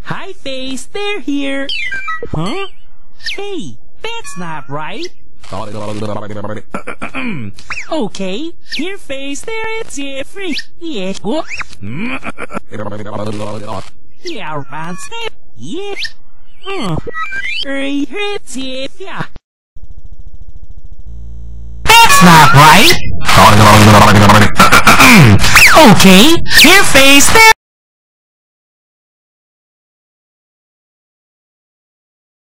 Hi, Face, they're here. Huh? Hey, that's not right. Okay, here, Face, there it's free. Yeah. Yeah, Rance. Yeah. It's yeah. That's not right. Okay, here, Face, there.